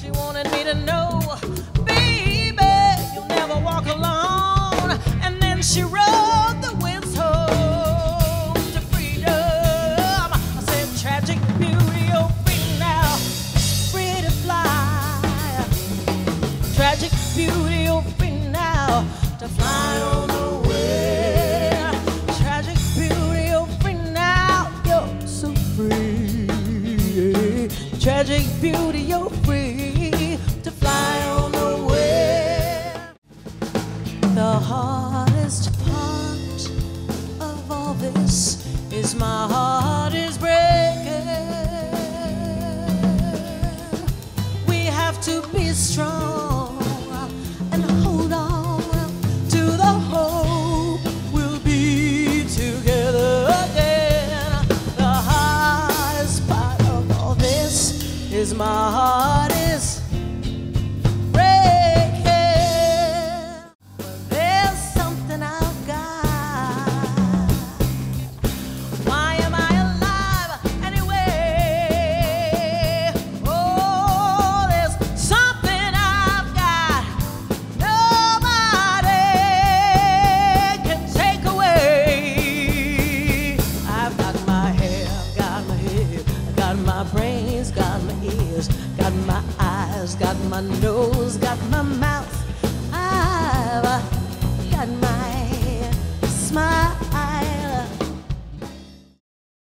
She wanted me to know, baby, you'll never walk alone. And then she rode the winds home to freedom. I said, tragic beauty, oh, free now, free to fly. Tragic beauty, oh, free now, to fly on away. Tragic beauty, oh, free now, you're so free. Tragic beauty, you're free to fly on away. The hardest part of all this is my heart is breaking. We have to be strong and hold on to the hope we'll be together again. The hardest part of all this is my heart is breaking. But there's something I've got. Why am I alive anyway? Oh, there's something I've got nobody can take away. I've got my hair, I've got my head, I've got my brains, got my ears, got my eyes, got my nose, got my mouth. I've got my smile.